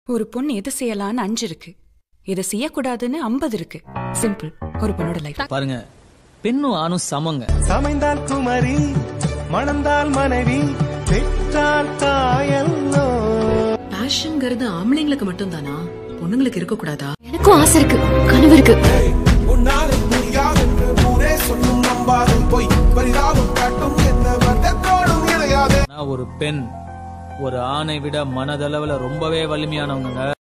ஒரு பொண்ணு எது செய்யலான்னு 5 இருக்கு, எதை செய்யக்கூடாதுன்னு 50 இருக்கு. சிம்பிள். ஒரு பொண்ணோட லைஃப் பாருங்க, பெண்ணும் ஆணும் சமங்க. சமைந்தால் குமரி, மணந்தால் மனைவி, பெற்றால் தாயல்லோ. பேஷன்ங்கிறது ஆம்பளைங்களுக்கு மட்டும் தானா, பொண்ணுங்களுக்கு இருக்க கூடாதா? எனக்கும் ஆசை இருக்கு, கனவு இருக்கு. ஒரு பெண் ஒரு ஆணை விட மனதளவுல ரொம்பவே வலிமையானவங்க.